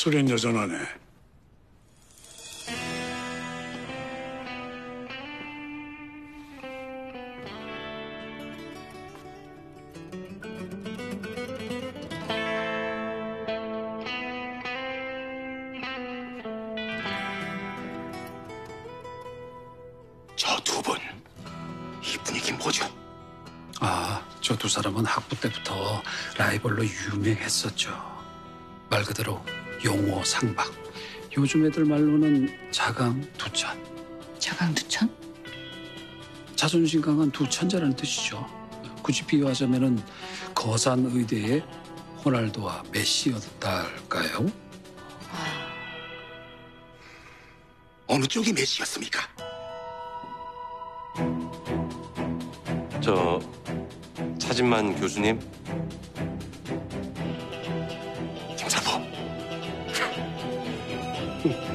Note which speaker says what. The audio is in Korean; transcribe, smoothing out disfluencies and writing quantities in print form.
Speaker 1: 소련 여전하네.
Speaker 2: 저 두 분, 이 분위기 뭐죠?
Speaker 3: 아, 저 두 사람은 학부 때부터 라이벌로 유명했었죠. 말 그대로 용호 상박. 요즘 애들 말로는 자강두천.
Speaker 4: 자강두천?
Speaker 3: 자존심 강한 두 천재라는 뜻이죠. 굳이 비유하자면은 거산 의대의 호날두와 메시였다 할까요?
Speaker 2: 어느 쪽이 메시였습니까?
Speaker 5: 저 차진만 교수님,
Speaker 2: 김사부.